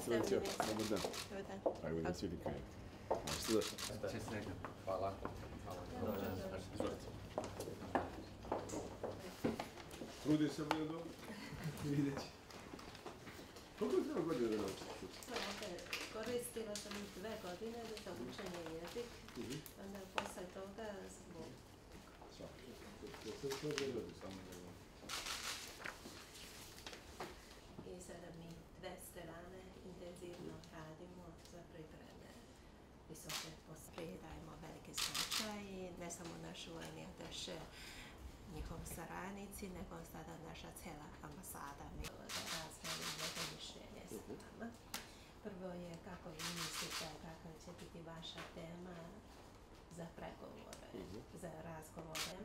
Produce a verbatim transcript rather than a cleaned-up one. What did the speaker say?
Ekscelencijo, dobar dan. Dobar dan. Ajde, da si likaj. Sve. Hvala. Izvolite. Trudi se bude dobro. Vidjet će. Koliko treba godina da naučiti? Koristila sam dve godine za učenje jezik, onda posle toga zbog... I sada mi dve strane intenzivno radimo za pripreme visoke poslije. Dajemo velike značaj i ne samo naši vojni ataše, njihovi saradnici, nego sada naša cijela ambasada. Mi razmijenimo neke mišljenje s nama. Prvo je kako vi mislite, kakva će biti vaša tema za pregovore, za razgovore.